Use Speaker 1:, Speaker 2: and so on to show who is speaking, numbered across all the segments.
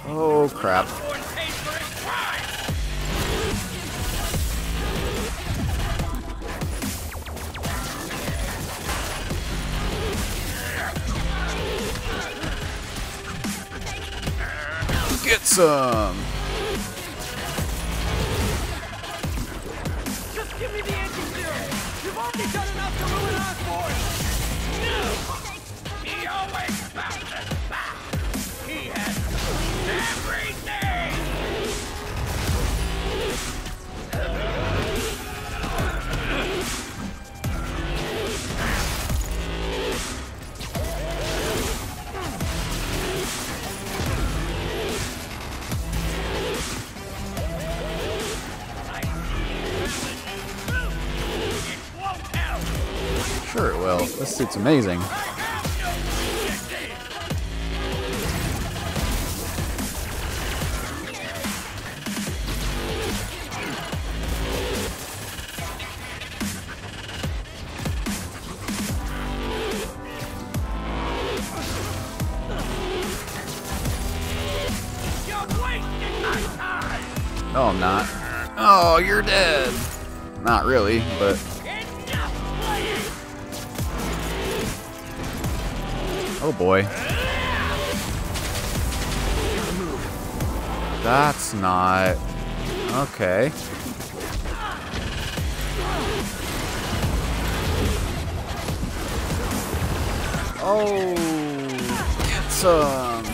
Speaker 1: Oh crap. Get some.
Speaker 2: Just give me the anti-serum. You've already done enough to ruin Osborn. No. He always bounces back. He has everything.
Speaker 1: Sure it will. This suit's amazing. No, I'm not. Oh, you're dead. Not really, but... Oh boy. That's not... Okay. Oh, get some.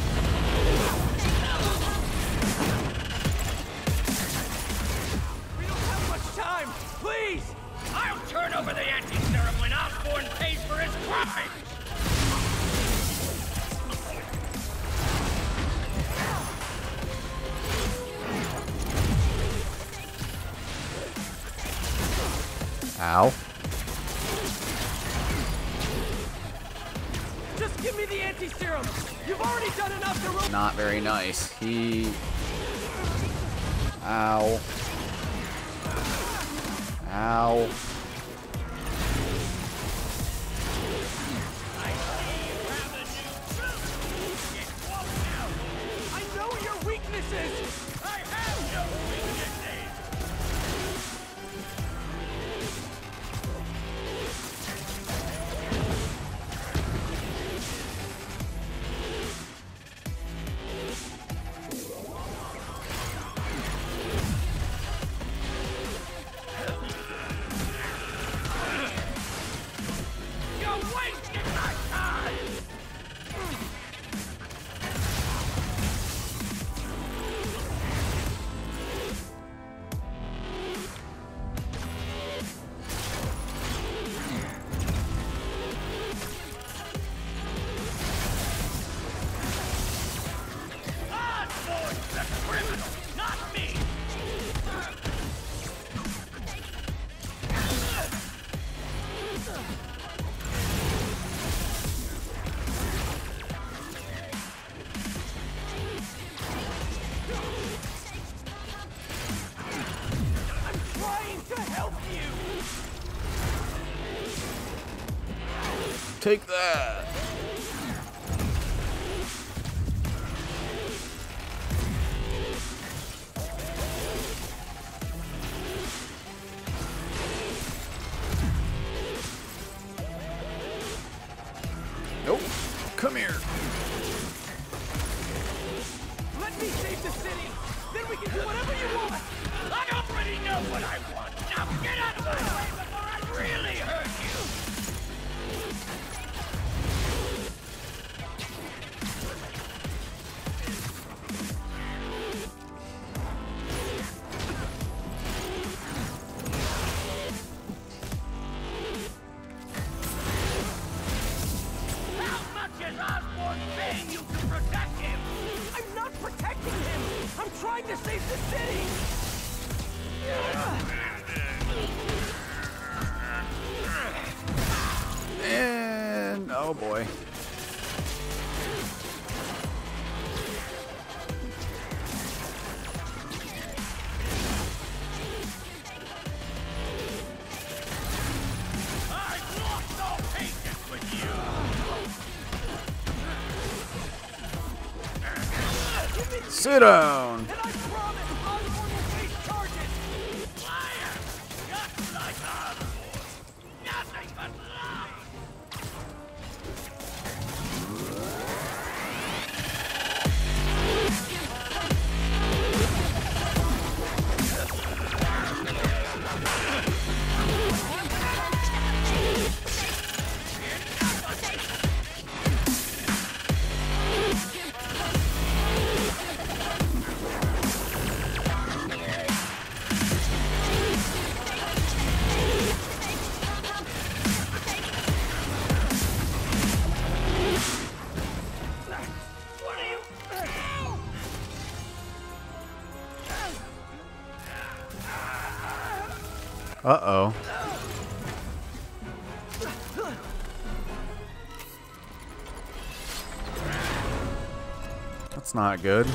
Speaker 2: We don't have much time. Please. I'll turn over the anti-serum when Osborn pays for his crimes.
Speaker 1: Ow.
Speaker 2: Just give me the anti-serum. You've already done enough to ruin.
Speaker 1: Not very nice. He... Ow. Ow.
Speaker 2: I know your weaknesses. I have no weaknesses. You're wasting my time. Osborn's the criminal, not me. I'm trying to help you.
Speaker 1: Take that. Nope. Come here.
Speaker 2: Let me save the city. Then we can do whatever you want. I already know what I want. Now get out of my way before I really hurt you. How much is Osborn paying you to protect him? I'm not protecting him. I'm trying to save the city.
Speaker 1: And... Oh boy.
Speaker 2: I've lost all patience with you. Give
Speaker 1: Sit down.
Speaker 2: And I promise Osborn will face charges. Liar! Just like Osborn. Nothing but lies. What are you?
Speaker 1: Uh-oh. That's not good.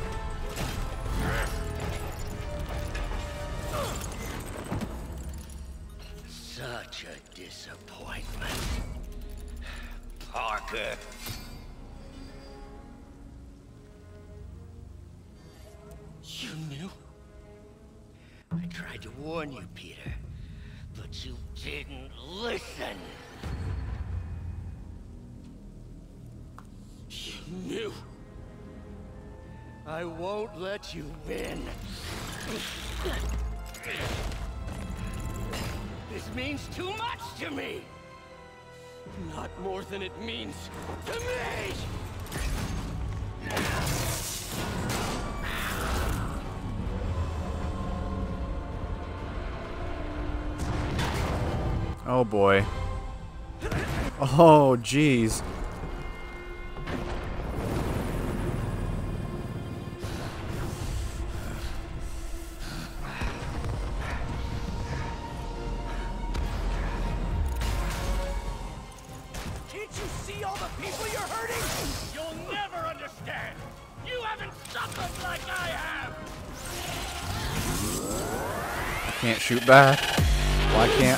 Speaker 2: Such a disappointment. Parker. You knew? I tried to warn you, Peter, but you didn't listen. You knew. I won't let you win. This means too much to me. Not more than it means to me.
Speaker 1: Oh boy. Oh jeez.
Speaker 2: Can't you see all the people you're hurting? You'll never understand. You haven't suffered like I have.
Speaker 1: Can't shoot back. Why can't?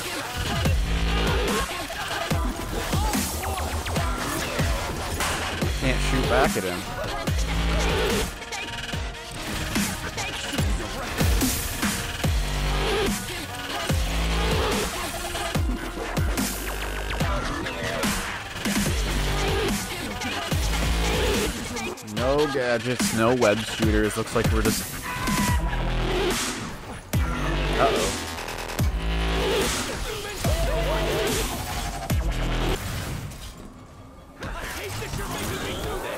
Speaker 1: Can't shoot back at him. No gadgets, no web shooters. Looks like we're just... Uh-oh.
Speaker 2: I hate that you're making me do this.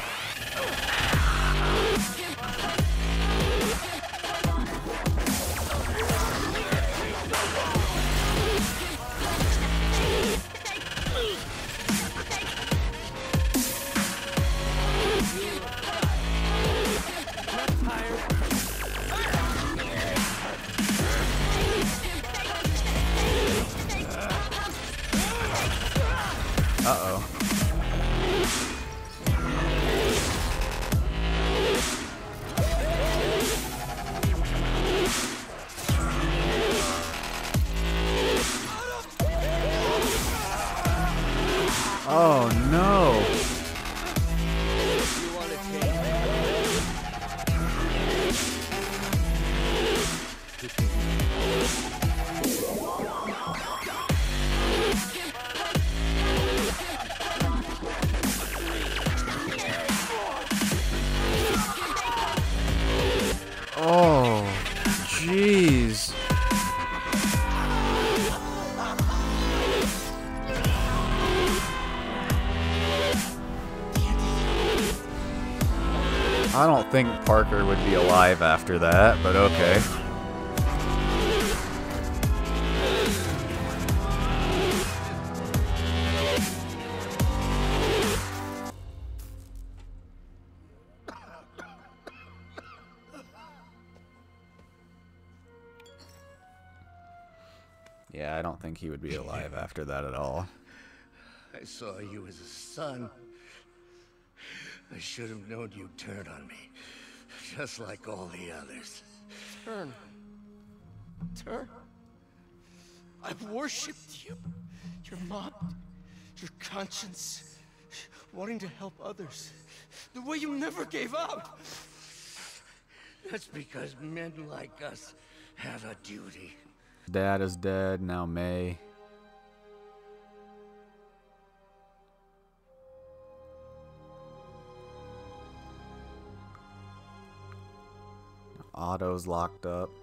Speaker 1: Uh-oh. Oh no.
Speaker 2: You want to change
Speaker 1: Oh, jeez. I don't think Parker would be alive after that, but okay. Yeah, I don't think he would be alive after that at all.
Speaker 2: I saw you as a son. I should have known you'd turn on me, just like all the others. Turn? Turn? I've worshipped you. Your mom, your conscience, wanting to help others. The way you never gave up. That's because men like us have a duty.
Speaker 1: Dad is dead, now May. Otto's locked up.